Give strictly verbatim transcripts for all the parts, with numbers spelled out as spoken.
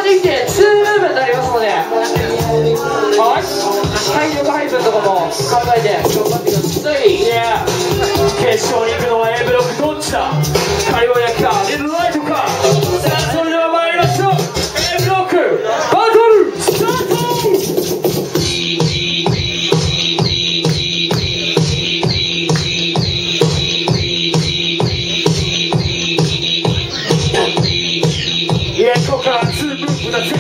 できてにムーブになりますので、はい、体力配分とかも考えて頑張ってください。いや、決勝に行くのは A ブロックどっちだ。カリボヤかリルライトか。さあそれでは参りましょう。 A ブロックバトルスタート。ここからツームーブだぜ。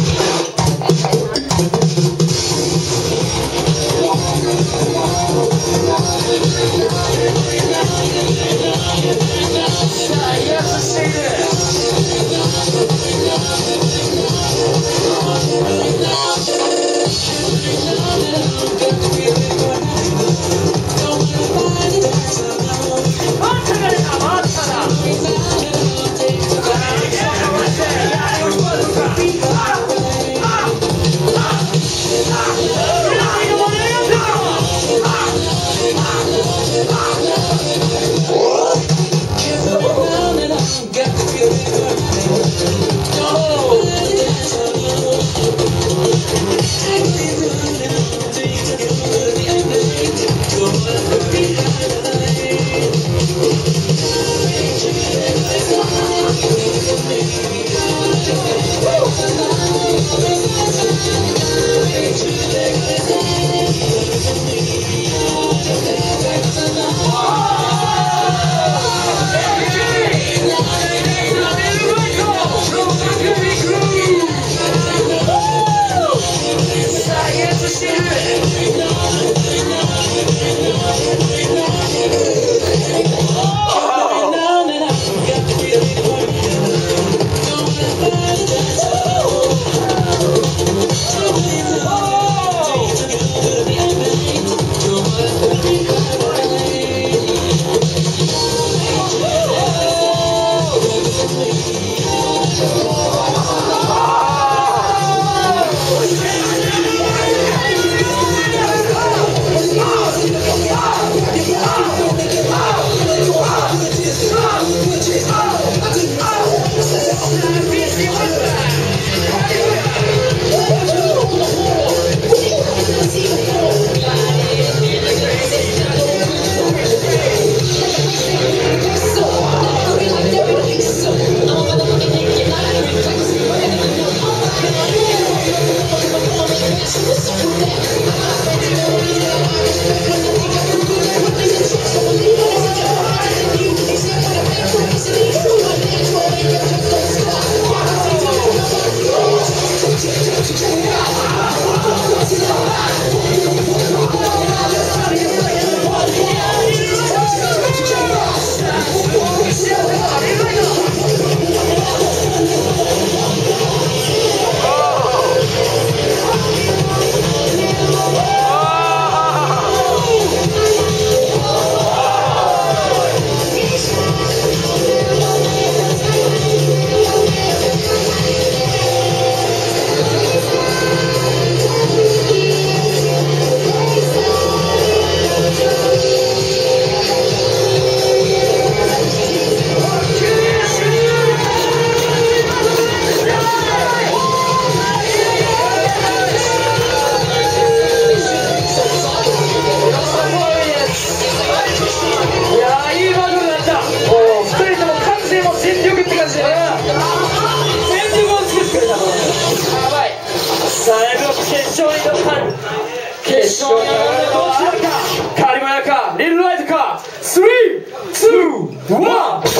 さあ威圧している。マッチャが出た。マッチャだ。決勝に上がるのはカリボヤかリルライトか。スリー、ツー、ワン。